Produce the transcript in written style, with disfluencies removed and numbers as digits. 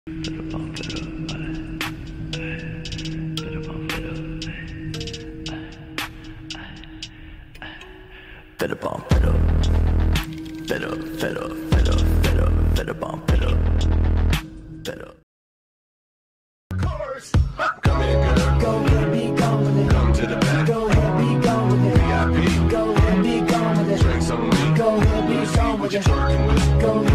Better bump it up. Better, better, better, better, better bump it up. Better. Come here, girl. Go ahead, be gone with it. Come to the back. Go ahead, be gone with it. VIP. Go ahead, be gone with it. Drinks on me. Go ahead, be gone What with you it. twerking with? Go ahead.